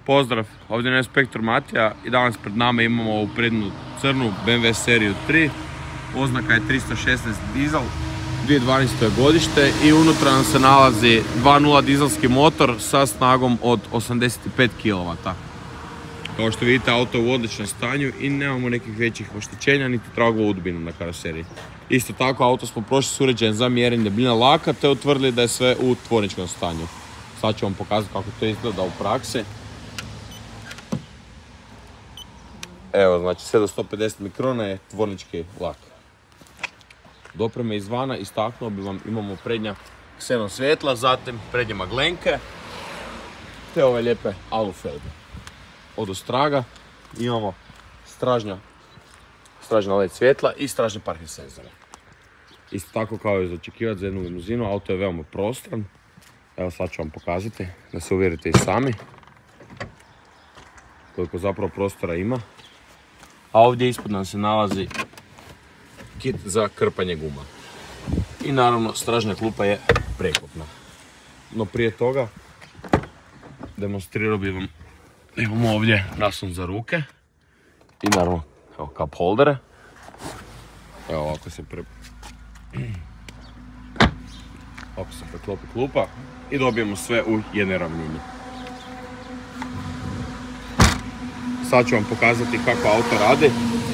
Pozdrav, ovdje je inspektor Matija i danas pred nama imamo ovu prednju crnu BMW seriju 3. Oznaka je 316 dizel, 2012. godište i unutra nam se nalazi 2.0 dizelski motor sa snagom od 85 kW. Kao što vidite, auto je u odličnom stanju i nemamo nekih većih oštećenja niti tragova udbina na karoseriji. Isto tako, auto smo prošli s uređajem za mjerenje debljine laka te utvrdili da je sve u tvorničkom stanju. Sad ću vam pokazati kako to izgleda u praksi. Evo, znači sve do 150 mikrona je tvornički lak. Od opreme izvana istaknuo bi vam, imamo prednja ksenon svjetla, zatim prednje maglenke te ove lijepe alufelge. Od ostraga imamo stražnja LED svjetla i stražne parking senzore. Isto tako kao je za očekivati za jednu limuzinu, auto je veoma prostoran. Evo sad ću vam pokazati da se uvjerite i sami koliko zapravo prostora ima. A ovdje ispod nam se nalazi kit za krpanje guma. I naravno stražnja klupa je preklopna. No prije toga demonstrirao bi vam, imamo ovdje naslon za ruke i naravno evo, cup holdere. Evo ovako se preklopi klupa i dobijemo sve u jednoj ravnini. Sad ću vam pokazati kako auto radi.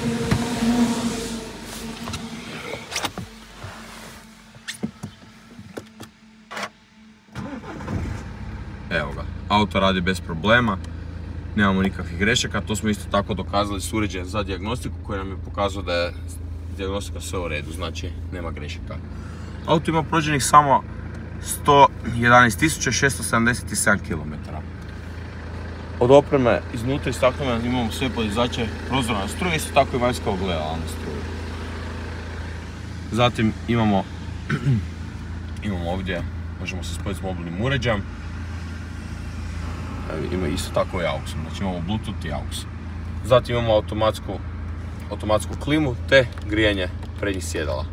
Evo ga, auto radi bez problema, nemamo nikakvih grešaka, to smo isto tako dokazali s uređajem za dijagnostiku koji nam je pokazao da je dijagnostika sve u redu, znači nema grešaka. Auto ima prođenih samo 111.677 km. Od opreme iznutra istaknuo imamo sve podizače prozora na struju, isto tako i vanjska ogledala na struju. Zatim imamo ovdje, možemo se spojiti s mobilnim uređajem. Ima isto tako i AUX, znači imamo Bluetooth i AUX. Zatim imamo automatsku klimu te grijanje prednjih sjedala.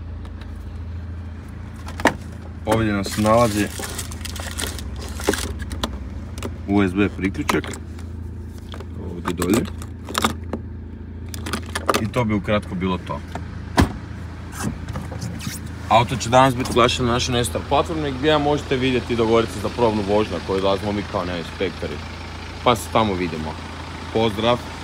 Ovdje nam se nalazi USB priključak, ovdje dolje. I to bi ukratko bilo to. Auto će danas biti oglašen na našoj Nestar platformi gdje možete vidjeti i dogovoriti se za probnu vožnju koju dolazimo mi kao inspektori. Pa se tamo vidimo. Pozdrav!